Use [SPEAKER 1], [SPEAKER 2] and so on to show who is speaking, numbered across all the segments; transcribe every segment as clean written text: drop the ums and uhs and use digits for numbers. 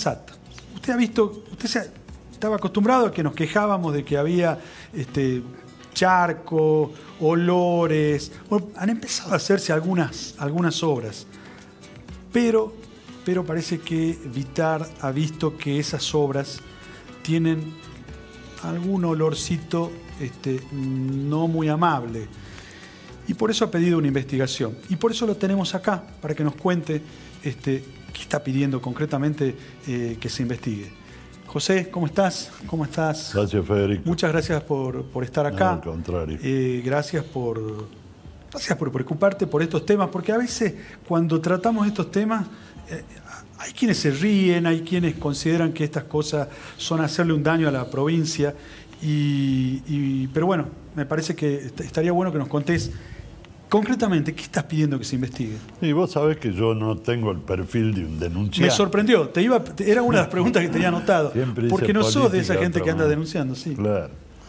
[SPEAKER 1] SAT. Usted ha visto, estaba acostumbrado a que nos quejábamos de que había charco, olores. Bueno, han empezado a hacerse algunas obras, pero parece que Vitar ha visto que esas obras tienen algún olorcito no muy amable. Y por eso ha pedido una investigación. Y por eso lo tenemos acá, para que nos cuente qué está pidiendo concretamente que se investigue. José, ¿cómo estás? ¿Cómo estás?
[SPEAKER 2] Gracias, Federico.
[SPEAKER 1] Muchas gracias por estar acá.
[SPEAKER 2] No, al contrario.
[SPEAKER 1] Gracias por preocuparte por estos temas, porque a veces cuando tratamos estos temas hay quienes se ríen, hay quienes consideran que estas cosas son hacerle un daño a la provincia, pero bueno, me parece que estaría bueno que nos contés concretamente qué estás pidiendo que se investigue.
[SPEAKER 2] Y vos sabés que yo no tengo el perfil de un denunciante.
[SPEAKER 1] Me sorprendió, era una de las preguntas que tenía anotado, porque no sos de esa gente que anda denunciando, sí.
[SPEAKER 2] Claro.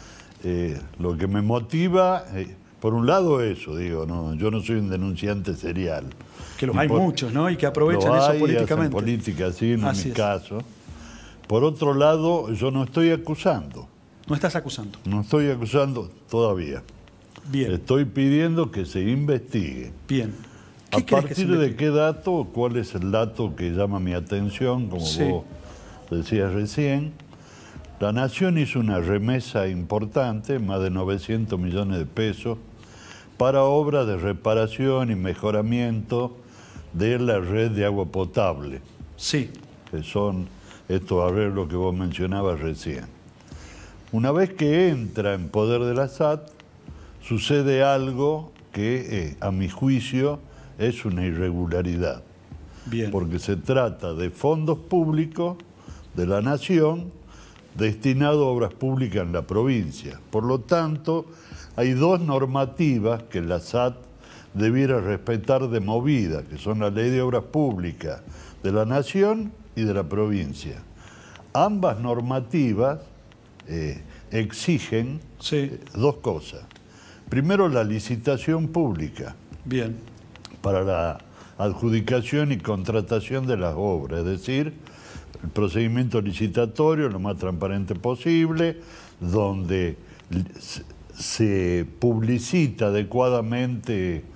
[SPEAKER 2] Lo que me motiva, por un lado eso, digo, no, yo no soy un denunciante serial.
[SPEAKER 1] Que los hay muchos, ¿no? Y que aprovechan eso políticamente.
[SPEAKER 2] Hacen política, sí, no es mi caso.
[SPEAKER 1] Es.
[SPEAKER 2] Por otro lado, yo no estoy acusando.
[SPEAKER 1] No estás acusando.
[SPEAKER 2] No estoy acusando todavía.
[SPEAKER 1] Bien.
[SPEAKER 2] Estoy pidiendo que se investigue.
[SPEAKER 1] Bien.
[SPEAKER 2] ¿A partir de qué dato? ¿Cuál es el dato que llama mi atención? Como vos decías recién, la Nación hizo una remesa importante, más de 900 millones de pesos, para obras de reparación y mejoramiento de la red de agua potable.
[SPEAKER 1] Sí.
[SPEAKER 2] Que son estos arreglos que vos mencionabas recién. Una vez que entra en poder de la SAT, sucede algo que, a mi juicio, es una irregularidad.
[SPEAKER 1] Bien.
[SPEAKER 2] Porque se trata de fondos públicos de la Nación destinados a obras públicas en la provincia. Por lo tanto, hay dos normativas que la SAT debiera respetar de movida, que son la Ley de Obras Públicas de la Nación y de la provincia. Ambas normativas exigen dos cosas. Primero, la licitación pública.
[SPEAKER 1] Bien.
[SPEAKER 2] Para la adjudicación y contratación de las obras, es decir, el procedimiento licitatorio lo más transparente posible, donde se publicita adecuadamente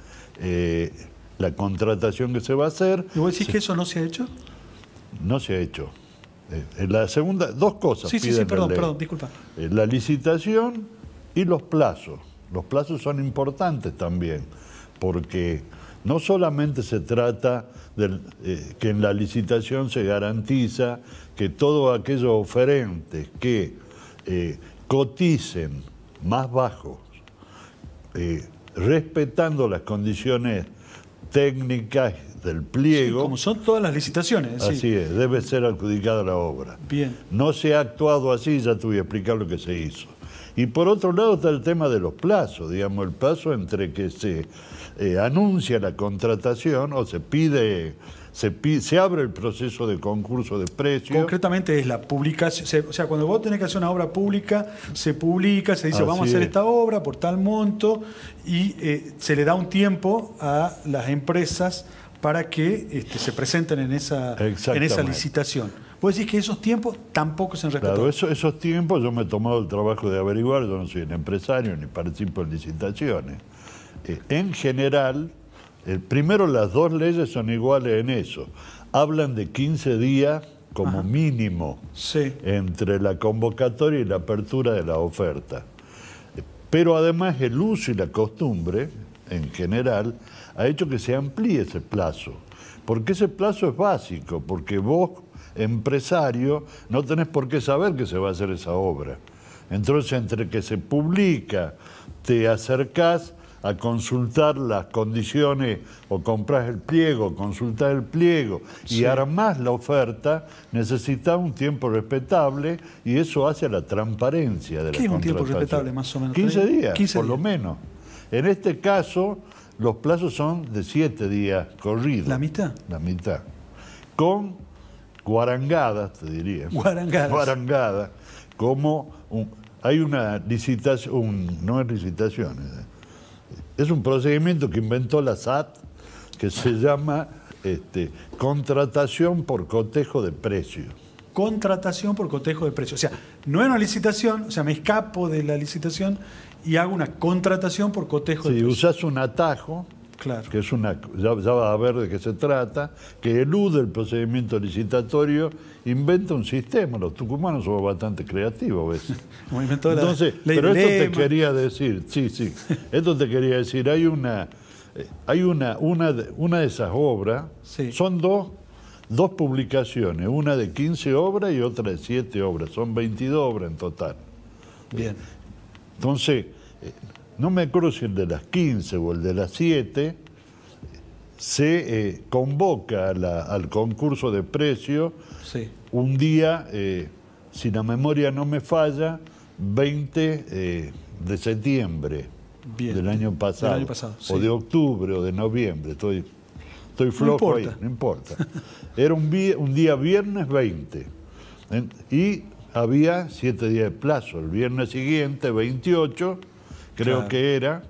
[SPEAKER 2] la contratación que se va a hacer.
[SPEAKER 1] ¿Y vos decís que eso no se ha hecho?
[SPEAKER 2] No se ha hecho. La segunda, dos cosas.
[SPEAKER 1] Sí, perdón, disculpa.
[SPEAKER 2] La licitación y los plazos. Los plazos son importantes también, porque no solamente se trata de que en la licitación se garantiza que todos aquellos oferentes que coticen más bajos, respetando las condiciones técnicas del pliego.
[SPEAKER 1] Sí, como son todas las licitaciones.
[SPEAKER 2] Así es, debe ser adjudicada la obra.
[SPEAKER 1] Bien.
[SPEAKER 2] No se ha actuado así, ya te voy a explicar lo que se hizo. Y por otro lado está el tema de los plazos, digamos, el plazo entre que se anuncia la contratación o se abre el proceso de concurso de precios.
[SPEAKER 1] Concretamente es la publicación, o sea, cuando vos tenés que hacer una obra pública, se publica, se dice vamos a hacer esta obra por tal monto y se le da un tiempo a las empresas para que se presenten en esa licitación. Vos decís que esos tiempos tampoco se han respetado.
[SPEAKER 2] Claro, esos tiempos yo me he tomado el trabajo de averiguar, yo no soy un empresario ni participo en licitaciones. En general, primero las dos leyes son iguales en eso. Hablan de 15 días como mínimo entre la convocatoria y la apertura de la oferta. Pero además el uso y la costumbre, en general, ha hecho que se amplíe ese plazo. Porque ese plazo es básico, porque vos, empresario, no tenés por qué saber que se va a hacer esa obra. Entonces, entre que se publica, te acercás a consultar las condiciones o compras el pliego, consultás el pliego y armás la oferta, necesitas un tiempo respetable y eso hace a la transparencia de la contratación.
[SPEAKER 1] ¿Qué es un tiempo respetable más o menos?
[SPEAKER 2] 15 días, por lo menos. En este caso, los plazos son de 7 días corridos.
[SPEAKER 1] ¿La mitad?
[SPEAKER 2] La mitad. Con guarangadas, te diría.
[SPEAKER 1] Guarangadas.
[SPEAKER 2] Guarangadas. Como hay una licitación, no es licitación, es un procedimiento que inventó la SAT que se llama contratación por cotejo de precios.
[SPEAKER 1] contratación por cotejo de precio. O sea, no es una licitación, o sea, me escapo de la licitación y hago una contratación por cotejo de precio.
[SPEAKER 2] Si usas un atajo,
[SPEAKER 1] claro,
[SPEAKER 2] que es ya vas a ver de qué se trata, que elude el procedimiento licitatorio, inventa un sistema. Los tucumanos somos bastante creativos a veces. Entonces, pero esto te quería decir, sí, esto te quería decir, hay una de esas obras,
[SPEAKER 1] sí,
[SPEAKER 2] son dos publicaciones, una de 15 obras y otra de 7 obras, son 22 obras en total.
[SPEAKER 1] Bien.
[SPEAKER 2] Entonces, no me acuerdo si el de las 15 o el de las 7, se convoca al concurso de precios,
[SPEAKER 1] sí,
[SPEAKER 2] un día, si la memoria no me falla, 20 de septiembre. Bien. Del año pasado,
[SPEAKER 1] sí,
[SPEAKER 2] o de octubre o de noviembre, estoy flojo ahí, no importa. Era un día viernes 20 y había 7 días de plazo. El viernes siguiente, 28, creo que era,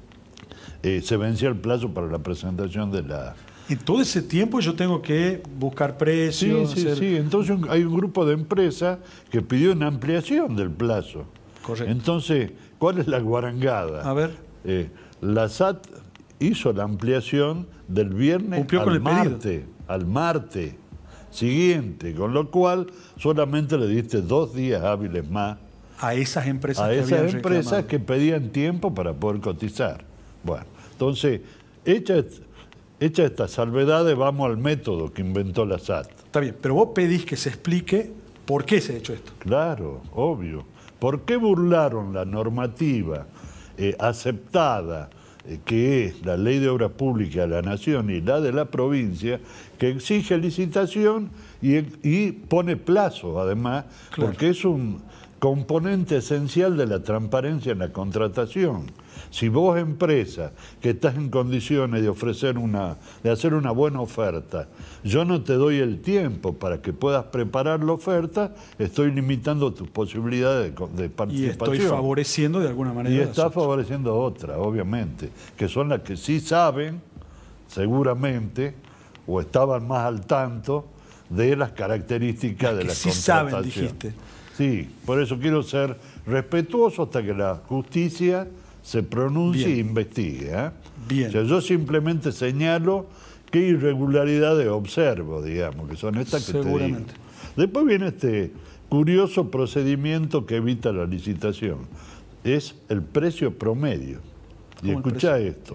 [SPEAKER 2] se vencía el plazo para la presentación de la...
[SPEAKER 1] En todo ese tiempo yo tengo que buscar precios.
[SPEAKER 2] Sí. Entonces hay un grupo de empresas que pidió una ampliación del plazo.
[SPEAKER 1] Correcto.
[SPEAKER 2] Entonces, ¿cuál es la guarangada?
[SPEAKER 1] A ver.
[SPEAKER 2] La SAT hizo la ampliación del viernes al martes siguiente, con lo cual solamente le diste 2 días hábiles más
[SPEAKER 1] a esas empresas,
[SPEAKER 2] que pedían tiempo para poder cotizar. Bueno, entonces, hecha estas salvedades, vamos al método que inventó la SAT.
[SPEAKER 1] Está bien, pero vos pedís que se explique por qué se ha hecho esto.
[SPEAKER 2] Claro, obvio. ¿Por qué burlaron la normativa aceptada, que es la Ley de Obras Públicas de la Nación y la de la provincia, que exige licitación y pone plazo, además, claro, porque es un componente esencial de la transparencia en la contratación? Si vos, empresa, que estás en condiciones de hacer una buena oferta, yo no te doy el tiempo para que puedas preparar la oferta, estoy limitando tus posibilidades de participación.
[SPEAKER 1] Y estoy favoreciendo de alguna manera.
[SPEAKER 2] Y estás favoreciendo a otras, obviamente, que son las que sí saben, seguramente, o estaban más al tanto de las características de la contratación.
[SPEAKER 1] Sí saben, dijiste.
[SPEAKER 2] Sí, por eso quiero ser respetuoso hasta que la justicia se pronuncie e investigue.
[SPEAKER 1] Bien.
[SPEAKER 2] O sea, yo simplemente señalo qué irregularidades observo, digamos, que son estas que te digo. Después viene este curioso procedimiento que evita la licitación. Es el precio promedio. Y escuchá esto.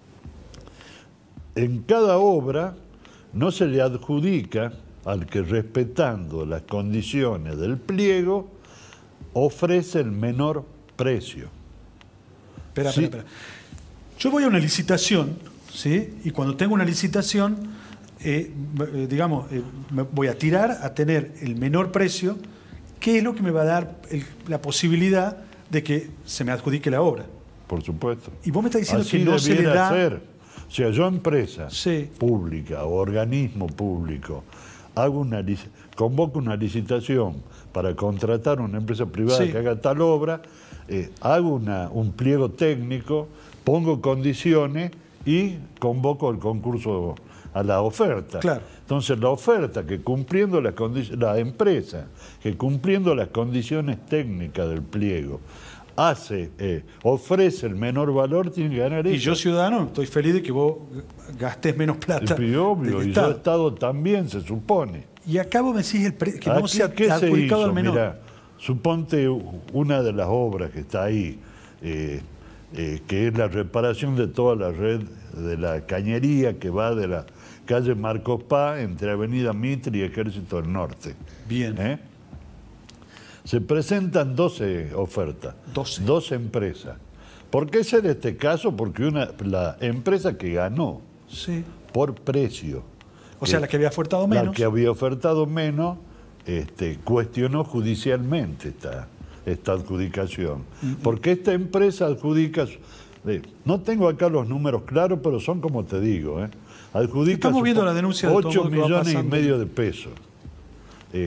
[SPEAKER 2] En cada obra no se le adjudica al que, respetando las condiciones del pliego, ofrece el menor precio.
[SPEAKER 1] Espera. Yo voy a una licitación, ¿sí? Y cuando tengo una licitación, me voy a tirar a tener el menor precio, que es lo que me va a dar la posibilidad de que se me adjudique la obra.
[SPEAKER 2] Por supuesto.
[SPEAKER 1] Y vos me estás diciendo
[SPEAKER 2] así
[SPEAKER 1] que no se le da...
[SPEAKER 2] Ser. O sea, yo, empresa pública o organismo público, convoco una licitación para contratar a una empresa privada que haga tal obra, hago un pliego técnico, pongo condiciones y convoco el concurso a la oferta.
[SPEAKER 1] Claro.
[SPEAKER 2] Entonces, la oferta que cumpliendo la empresa que cumpliendo las condiciones técnicas del pliego ofrece el menor valor, tiene que ganar eso.
[SPEAKER 1] Y yo, ciudadano, estoy feliz de que vos gastes menos plata.
[SPEAKER 2] Y obvio, y yo, Estado, también, se supone.
[SPEAKER 1] Y acá vos me decís que no se ha adjudicado al menor.
[SPEAKER 2] Mirá, suponte una de las obras que está ahí, que es la reparación de toda la red de la cañería que va de la calle Marcos Paz entre Avenida Mitre y Ejército del Norte.
[SPEAKER 1] Bien.
[SPEAKER 2] Se presentan 12 ofertas, 12 empresas. ¿Por qué ser este caso? Porque la empresa que ganó por precio,
[SPEAKER 1] o sea, la que había ofertado menos.
[SPEAKER 2] La que había ofertado menos cuestionó judicialmente esta adjudicación. Porque esta empresa adjudica, no tengo acá los números claros, pero son como te digo, adjudica
[SPEAKER 1] Estamos viendo la denuncia de
[SPEAKER 2] 8,5 millones de pesos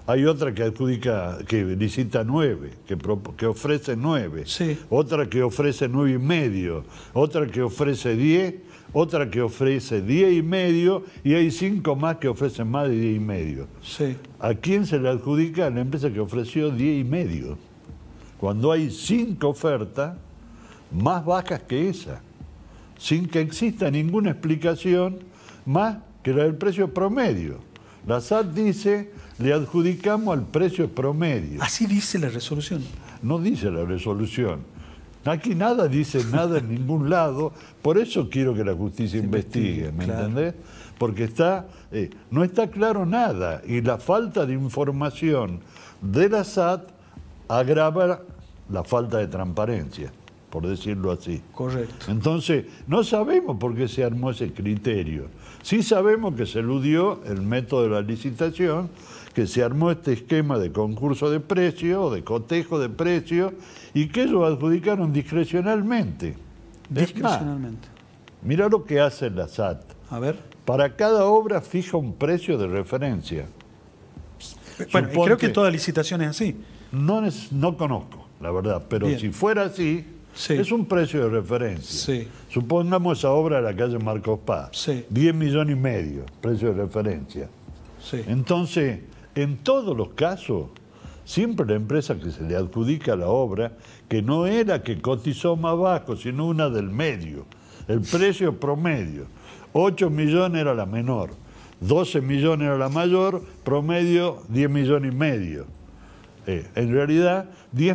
[SPEAKER 2] Hay otra que adjudica, que licita 9, que ofrece 9.
[SPEAKER 1] Sí.
[SPEAKER 2] Otra que ofrece 9,5. Otra que ofrece 10. Otra que ofrece 10,5. Y hay 5 más que ofrecen más de 10,5.
[SPEAKER 1] Sí.
[SPEAKER 2] ¿A quién se le adjudica? A la empresa que ofreció 10,5. Cuando hay 5 ofertas más bajas que esa, sin que exista ninguna explicación más que la del precio promedio. La SAT dice, le adjudicamos al precio promedio.
[SPEAKER 1] Así dice la resolución.
[SPEAKER 2] No dice la resolución. Aquí nada dice nada en ningún lado. Por eso quiero que la justicia investigue, ¿me entendés? Porque no está claro nada. Y la falta de información de la SAT agrava la falta de transparencia, por decirlo así.
[SPEAKER 1] Correcto.
[SPEAKER 2] Entonces, no sabemos por qué se armó ese criterio. Sí sabemos que se eludió el método de la licitación, que se armó este esquema de concurso de precios, de cotejo de precios, y que ellos adjudicaron discrecionalmente.
[SPEAKER 1] Discrecionalmente.
[SPEAKER 2] Mira lo que hace la SAT.
[SPEAKER 1] A ver.
[SPEAKER 2] Para cada obra fija un precio de referencia.
[SPEAKER 1] Bueno, creo que toda licitación es así.
[SPEAKER 2] No conozco, la verdad, pero
[SPEAKER 1] Bien.
[SPEAKER 2] si fuera así,
[SPEAKER 1] sí.
[SPEAKER 2] es un precio de referencia.
[SPEAKER 1] Sí.
[SPEAKER 2] Supongamos esa obra de la calle Marcos Paz,
[SPEAKER 1] sí.
[SPEAKER 2] 10,5 millones, precio de referencia.
[SPEAKER 1] Sí.
[SPEAKER 2] Entonces, en todos los casos, siempre la empresa que se le adjudica la obra, que no era que cotizó más bajo, sino una del medio, el precio promedio. 8 millones era la menor, 12 millones era la mayor, promedio 10,5 millones. En realidad,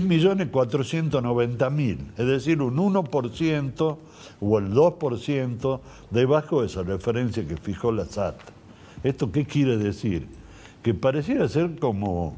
[SPEAKER 2] 10,490,000, es decir, un 1% o el 2% debajo de esa referencia que fijó la SAT. ¿Esto qué quiere decir? Que pareciera ser como,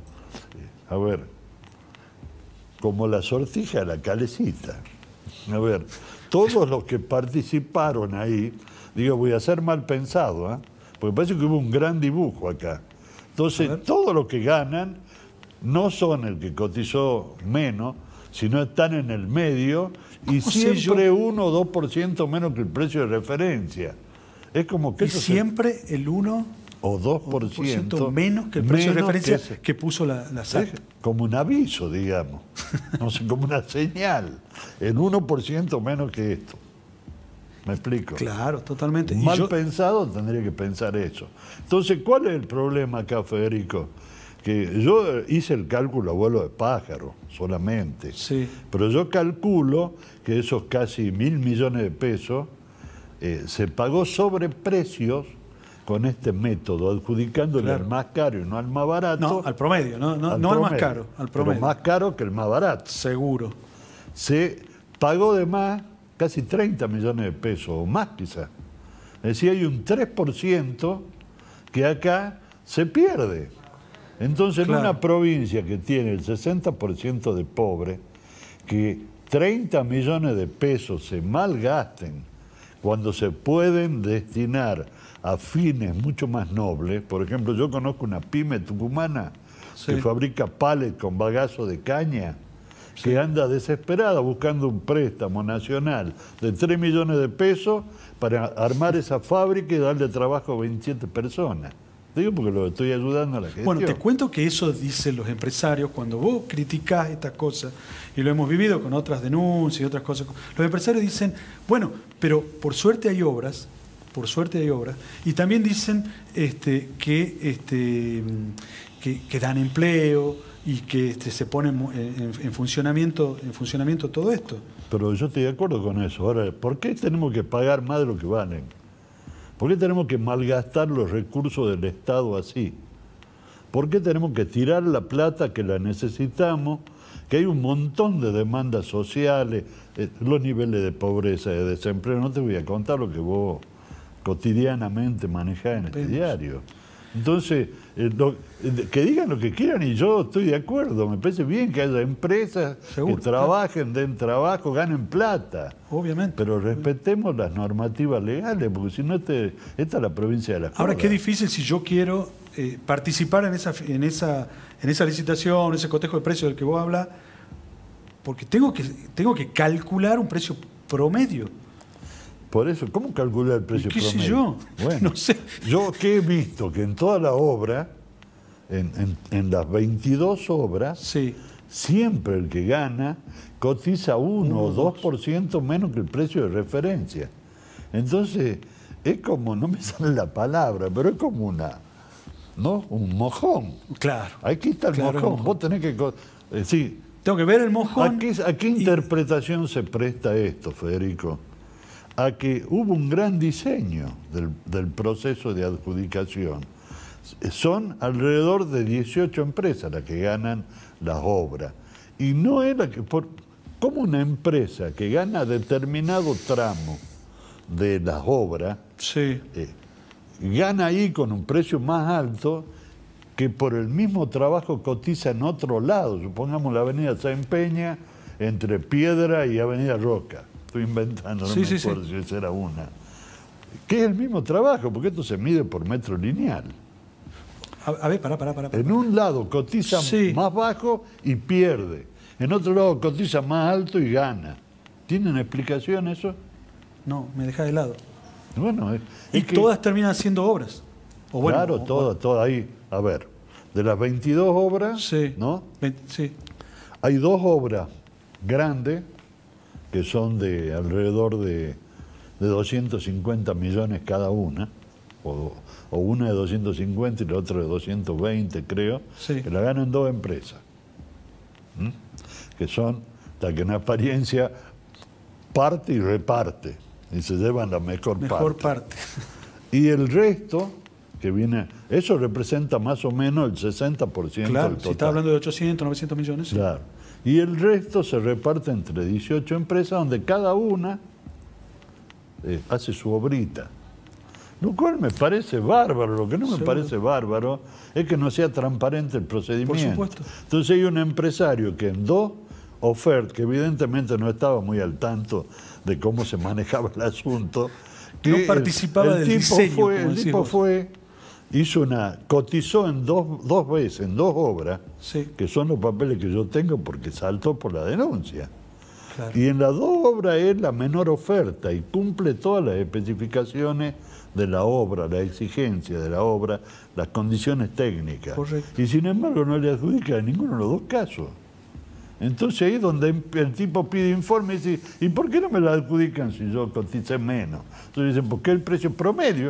[SPEAKER 2] como la sortija de la calecita. A ver, todos los que participaron ahí, digo, voy a ser mal pensado, porque parece que hubo un gran dibujo acá. Entonces, todos los que ganan no son el que cotizó menos, sino están en el medio y siempre 1 o 2% menos que el precio de referencia. Es como que
[SPEAKER 1] y siempre el 1
[SPEAKER 2] o 2%
[SPEAKER 1] menos que el precio de referencia que puso la SAT.
[SPEAKER 2] Como un aviso, digamos, no sé, como una señal. El 1% menos que esto. ¿Me explico?
[SPEAKER 1] Claro, totalmente.
[SPEAKER 2] Mal pensado tendría que pensar eso. Entonces, ¿cuál es el problema acá, Federico? Que yo hice el cálculo a vuelo de pájaro solamente,
[SPEAKER 1] sí.
[SPEAKER 2] Pero yo calculo que esos casi 1.000 millones de pesos se pagó sobre precios con este método, adjudicándole al más caro y no al más barato.
[SPEAKER 1] No, al promedio, no al más caro, al promedio.
[SPEAKER 2] Pero más caro que el más barato.
[SPEAKER 1] Seguro.
[SPEAKER 2] Se pagó de más casi 30 millones de pesos, o más quizás. Es decir, hay un 3% que acá se pierde. Entonces, en una provincia que tiene el 60% de pobres, que 30 millones de pesos se malgasten cuando se pueden destinar a fines mucho más nobles. Por ejemplo, yo conozco una pyme tucumana que fabrica palets con bagazo de caña, que anda desesperada buscando un préstamo nacional de 3 millones de pesos para armar esa fábrica y darle trabajo a 27 personas. Digo porque lo estoy ayudando a la gestión.
[SPEAKER 1] Bueno, te cuento que eso dicen los empresarios cuando vos criticás estas cosas, y lo hemos vivido con otras denuncias y otras cosas. Los empresarios dicen, bueno, pero por suerte hay obras, y también dicen que dan empleo y que se pone en funcionamiento todo esto.
[SPEAKER 2] Pero yo estoy de acuerdo con eso. Ahora, ¿por qué tenemos que pagar más de lo que valen? ¿Por qué tenemos que malgastar los recursos del Estado así? ¿Por qué tenemos que tirar la plata que la necesitamos? Que hay un montón de demandas sociales, los niveles de pobreza, de desempleo. No te voy a contar lo que vos cotidianamente manejás en este diario. Entonces, que digan lo que quieran y yo estoy de acuerdo. Me parece bien que haya empresas que trabajen, den trabajo, ganen plata.
[SPEAKER 1] Obviamente.
[SPEAKER 2] Pero respetemos las normativas legales, porque si no, esta es la provincia de la
[SPEAKER 1] Ahora, qué difícil si yo quiero participar en esa licitación, ese cotejo de precios del que vos hablas, porque tengo que calcular un precio promedio.
[SPEAKER 2] Por eso, ¿cómo calcular el precio promedio?
[SPEAKER 1] ¿Qué sé yo?
[SPEAKER 2] Bueno,
[SPEAKER 1] no sé.
[SPEAKER 2] Yo que he visto que en toda la obra en las 22 obras,
[SPEAKER 1] Sí.
[SPEAKER 2] siempre el que gana cotiza 1 o 2% menos que el precio de referencia. Entonces, es como, no me sale la palabra, pero es como un mojón.
[SPEAKER 1] Claro.
[SPEAKER 2] Aquí está el
[SPEAKER 1] Claro,
[SPEAKER 2] mojón. Vos tenés que... sí.
[SPEAKER 1] Tengo que ver el mojón.
[SPEAKER 2] ¿A qué interpretación se presta esto, Federico? A que hubo un gran diseño del proceso de adjudicación. Son alrededor de 18 empresas las que ganan las obras. Y no es la que... como una empresa que gana determinado tramo de las obras,
[SPEAKER 1] Sí.
[SPEAKER 2] gana ahí con un precio más alto que por el mismo trabajo cotiza en otro lado. Supongamos la avenida San Peña entre Piedra y Avenida Roca. Estoy inventando, no me acuerdo si esa era una. Que es el mismo trabajo, porque esto se mide por metro lineal.
[SPEAKER 1] A ver, pará.
[SPEAKER 2] En un lado cotiza más bajo y pierde. En otro lado cotiza más alto y gana. ¿Tienen explicación eso?
[SPEAKER 1] No, me deja de lado.
[SPEAKER 2] Bueno,
[SPEAKER 1] y todas terminan siendo obras. O bueno,
[SPEAKER 2] claro, todas ahí. A ver, de las 22 obras, ¿no?
[SPEAKER 1] Sí.
[SPEAKER 2] Hay 2 obras grandes que son de alrededor de 250 millones cada una, o una de 250 y la otra de 220, creo, que la ganan 2 empresas, que son las que en apariencia parte y reparte, y se llevan la mejor parte. Y el resto, que viene, eso representa más o menos el 60% del total.
[SPEAKER 1] Si está hablando de 800, 900 millones. Sí.
[SPEAKER 2] Claro. Y el resto se reparte entre 18 empresas, donde cada una hace su obrita. Lo cual me parece bárbaro. Lo que no me parece bárbaro es que no sea transparente el procedimiento.
[SPEAKER 1] Por supuesto.
[SPEAKER 2] Entonces hay un empresario que en 2 ofertas, que evidentemente no estaba muy al tanto de cómo se manejaba el asunto, que
[SPEAKER 1] no participaba del diseño.
[SPEAKER 2] El tipo cotizó en dos veces, en 2 obras, que son los papeles que yo tengo porque saltó por la denuncia. Claro. Y en las 2 obras es la menor oferta y cumple todas las especificaciones de la obra, la exigencia de la obra, las condiciones técnicas.
[SPEAKER 1] Correcto.
[SPEAKER 2] Y sin embargo no le adjudica en ninguno de los 2 casos. Entonces ahí es donde el tipo pide informe y dice, ¿y por qué no me la adjudican si yo coticé menos? Entonces dicen, porque el precio promedio.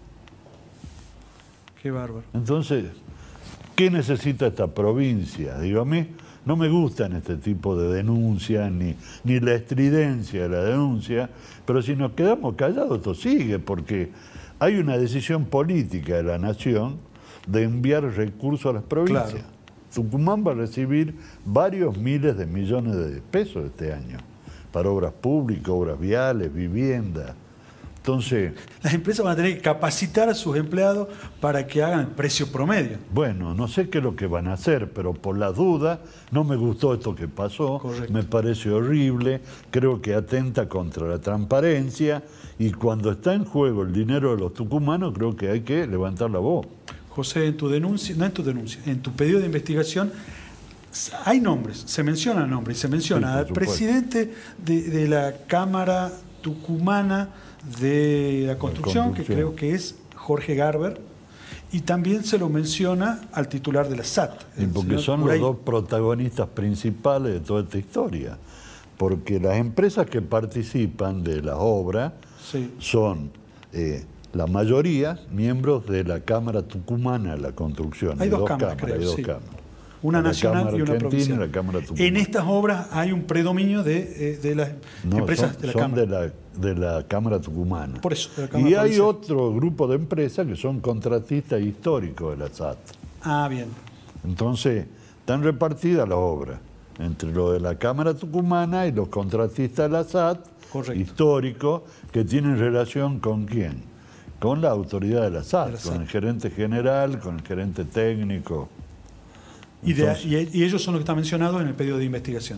[SPEAKER 1] Qué bárbaro.
[SPEAKER 2] Entonces, ¿qué necesita esta provincia? Digo, a mí no me gustan este tipo de denuncias, ni la estridencia de la denuncia, pero si nos quedamos callados esto sigue, porque hay una decisión política de la nación de enviar recursos a las provincias. Claro. Tucumán va a recibir varios miles de millones de pesos este año para obras públicas, obras viales, viviendas. Entonces,
[SPEAKER 1] las empresas van a tener que capacitar a sus empleados para que hagan el precio promedio.
[SPEAKER 2] Bueno, no sé qué es lo que van a hacer, pero por la duda, no me gustó esto que pasó. Correcto. Me parece horrible, creo que atenta contra la transparencia y cuando está en juego el dinero de los tucumanos, creo que hay que levantar la voz.
[SPEAKER 1] José, en tu denuncia, no en tu denuncia, en tu pedido de investigación hay nombres, se mencionan nombres, se menciona al presidente de la Cámara Tucumana de la construcción, que creo que es Jorge Garber, y también se lo menciona al titular de la SAT.
[SPEAKER 2] Y porque son los 2 protagonistas principales de toda esta historia. Porque las empresas que participan de las obras son la mayoría miembros de la Cámara Tucumana de la Construcción.
[SPEAKER 1] Hay 2 cámaras, creo.
[SPEAKER 2] Hay 2 cámaras.
[SPEAKER 1] Una nacional y una provincial.
[SPEAKER 2] La Cámara Tucumana.
[SPEAKER 1] En estas obras hay un predominio de las empresas de la Cámara.
[SPEAKER 2] De la Cámara Tucumana.
[SPEAKER 1] Por eso,
[SPEAKER 2] y hay otro grupo de empresas que son contratistas históricos de la SAT.
[SPEAKER 1] Ah, bien.
[SPEAKER 2] Entonces, están repartidas las obras entre lo de la Cámara Tucumana y los contratistas de la SAT, históricos, que tienen relación con ¿quién? Con la autoridad de la SAT, con el gerente general, con el gerente técnico.
[SPEAKER 1] Entonces, y ellos son los que están mencionados en el pedido de investigación.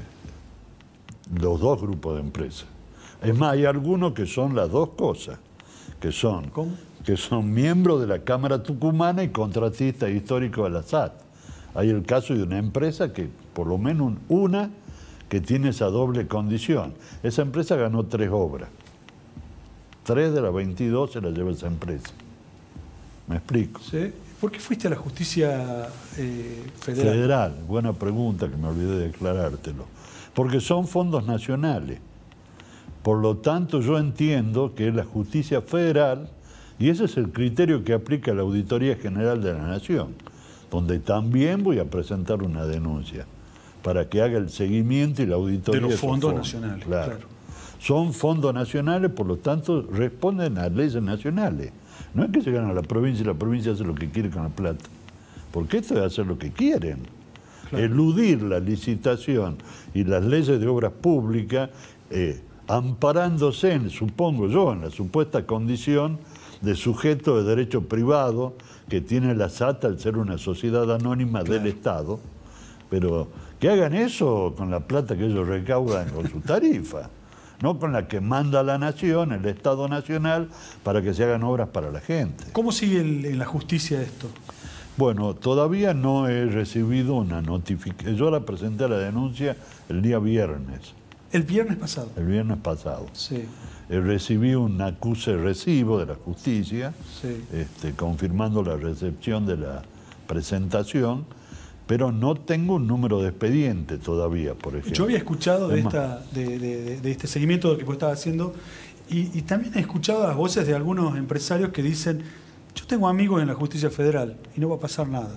[SPEAKER 2] Los 2 grupos de empresas. Es más, hay algunos que son las 2 cosas, que son miembros de la Cámara Tucumana y contratistas históricos de la SAT. Hay el caso de una empresa que, por lo menos una, que tiene esa doble condición. Esa empresa ganó 3 obras. 3 de las 22 se las lleva esa empresa. ¿Me explico?
[SPEAKER 1] Sí. ¿Por qué fuiste a la justicia federal?
[SPEAKER 2] Federal, buena pregunta que me olvidé de aclarártelo. Porque son fondos nacionales. Por lo tanto, yo entiendo que es la justicia federal, y ese es el criterio que aplica la Auditoría General de la Nación, donde también voy a presentar una denuncia para que haga el seguimiento y la auditoría
[SPEAKER 1] de los fondos
[SPEAKER 2] fondos.
[SPEAKER 1] nacionales.
[SPEAKER 2] Claro. Son fondos nacionales, por lo tanto, responden a leyes nacionales. No es que llegan a la provincia y la provincia hace lo que quiere con la plata. Porque esto es hacer lo que quieren. Claro. Eludir la licitación y las leyes de obras públicas, amparándose, supongo yo, en la supuesta condición de sujeto de derecho privado que tiene la SAT al ser una sociedad anónima del Estado, pero que hagan eso con la plata que ellos recaudan con su tarifa, no con la que manda la nación, el Estado Nacional, para que se hagan obras para la gente.
[SPEAKER 1] ¿Cómo sigue en la justicia esto?
[SPEAKER 2] Bueno, todavía no he recibido una notificación. Yo la presenté la denuncia el día viernes.
[SPEAKER 1] ¿El viernes pasado?
[SPEAKER 2] El viernes pasado.
[SPEAKER 1] Sí.
[SPEAKER 2] Recibí un acuse recibo de la justicia,
[SPEAKER 1] sí.
[SPEAKER 2] Confirmando la recepción de la presentación, pero no tengo un número de expediente todavía, por ejemplo.
[SPEAKER 1] Yo había escuchado de este seguimiento que vos estabas haciendo y también he escuchado las voces de algunos empresarios que dicen: yo tengo amigos en la justicia federal y no va a pasar nada.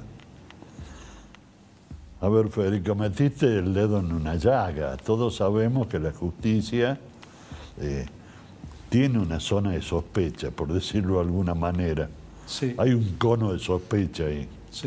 [SPEAKER 2] A ver, Federico, metiste el dedo en una llaga. Todos sabemos que la justicia tiene una zona de sospecha, por decirlo de alguna manera.
[SPEAKER 1] Sí.
[SPEAKER 2] Hay un cono de sospecha ahí.
[SPEAKER 1] Sí.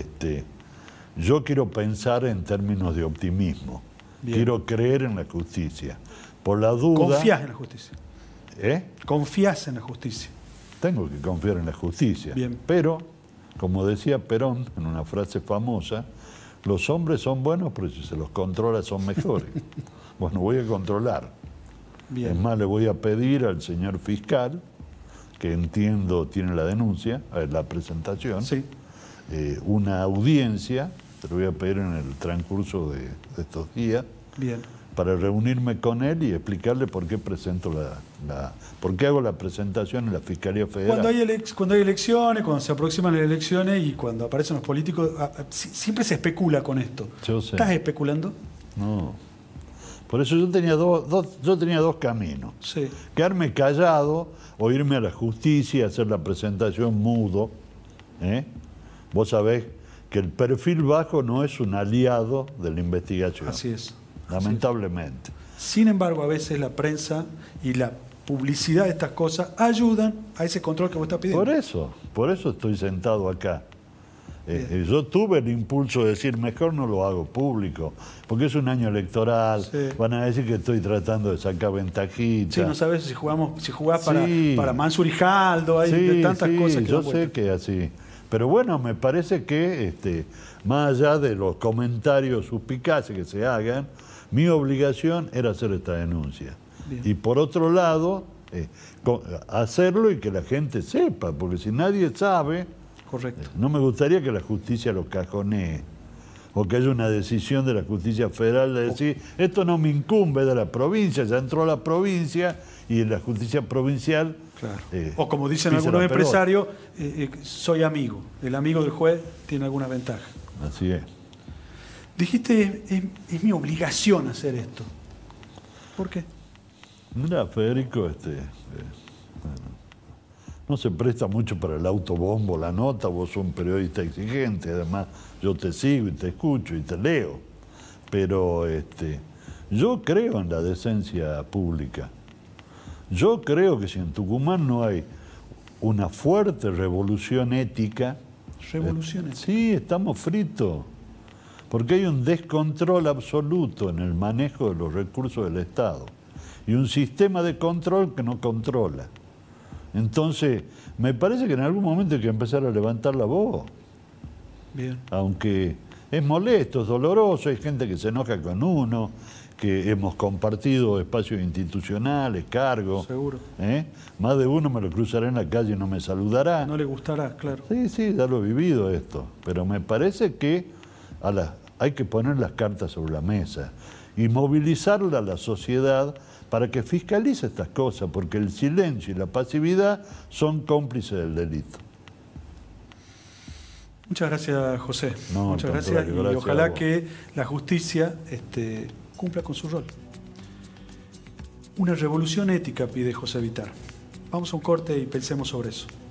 [SPEAKER 2] Yo quiero pensar en términos de optimismo. Bien. Quiero creer en la justicia. Por la duda...
[SPEAKER 1] ¿Confías en la justicia?
[SPEAKER 2] ¿Eh?
[SPEAKER 1] ¿Confías en la justicia?
[SPEAKER 2] Tengo que confiar en la justicia.
[SPEAKER 1] Bien.
[SPEAKER 2] Pero, como decía Perón en una frase famosa, los hombres son buenos, pero si se los controla son mejores. Bueno, voy a controlar. Bien. Es más, le voy a pedir al señor fiscal, que entiendo tiene la denuncia, la presentación,
[SPEAKER 1] sí.
[SPEAKER 2] Una audiencia, te lo voy a pedir en el transcurso de estos días,
[SPEAKER 1] bien,
[SPEAKER 2] para reunirme con él y explicarle por qué presento por qué hago la presentación en la Fiscalía Federal.
[SPEAKER 1] Cuando hay elecciones, cuando se aproximan las elecciones y cuando aparecen los políticos, siempre se especula con esto.
[SPEAKER 2] Yo sé.
[SPEAKER 1] ¿Estás especulando?
[SPEAKER 2] No. Por eso yo tenía dos caminos.
[SPEAKER 1] Sí.
[SPEAKER 2] Quedarme callado o irme a la justicia, hacer la presentación mudo. Vos sabés que el perfil bajo no es un aliado de la investigación.
[SPEAKER 1] Así es.
[SPEAKER 2] Lamentablemente.
[SPEAKER 1] Sin embargo, a veces la prensa y la publicidad de estas cosas ayudan a ese control que vos estás pidiendo.
[SPEAKER 2] Por eso estoy sentado acá. Yo tuve el impulso de decir, mejor no lo hago público, porque es un año electoral, sí. Van a decir que estoy tratando de sacar ventajita.
[SPEAKER 1] Sí, no sabes si jugás para Mansur y Jaldo, hay tantas cosas que
[SPEAKER 2] yo sé que es así. Pero bueno, me parece que, más allá de los comentarios suspicaces que se hagan, mi obligación era hacer esta denuncia. Bien. Y por otro lado, hacerlo y que la gente sepa, porque si nadie sabe...
[SPEAKER 1] Correcto.
[SPEAKER 2] No me gustaría que la justicia lo cajonee, o que haya una decisión de la justicia federal de decir, esto no me incumbe de la provincia, ya entró a la provincia y en la justicia provincial...
[SPEAKER 1] Claro. O como dicen algunos empresarios, soy amigo. El amigo del juez tiene alguna ventaja.
[SPEAKER 2] Así es.
[SPEAKER 1] Dijiste, es mi obligación hacer esto. ¿Por qué?
[SPEAKER 2] Mira, Federico, no se presta mucho para el autobombo, la nota. Vos sos un periodista exigente, además yo te sigo y te escucho y te leo. Pero yo creo en la decencia pública. Yo creo que si en Tucumán no hay una fuerte revolución ética...
[SPEAKER 1] ¿Revolución ética?
[SPEAKER 2] Sí, estamos fritos. Porque hay un descontrol absoluto en el manejo de los recursos del Estado. Y un sistema de control que no controla. Entonces, me parece que en algún momento hay que empezar a levantar la voz.
[SPEAKER 1] Bien.
[SPEAKER 2] Aunque es molesto, es doloroso, hay gente que se enoja con uno, que hemos compartido espacios institucionales, cargos.
[SPEAKER 1] Seguro.
[SPEAKER 2] Más de uno me lo cruzará en la calle y no me saludará.
[SPEAKER 1] No le gustará, claro.
[SPEAKER 2] Sí, ya lo he vivido esto. Pero me parece que hay que poner las cartas sobre la mesa y movilizarla a la sociedad para que fiscalice estas cosas, porque el silencio y la pasividad son cómplices del delito.
[SPEAKER 1] Muchas gracias, José.
[SPEAKER 2] No,
[SPEAKER 1] Muchas
[SPEAKER 2] al
[SPEAKER 1] gracias
[SPEAKER 2] contrario,
[SPEAKER 1] y
[SPEAKER 2] gracias a
[SPEAKER 1] ojalá
[SPEAKER 2] vos.
[SPEAKER 1] que la justicia cumpla con su rol. Una revolución ética pide José Vitar. Vamos a un corte y pensemos sobre eso.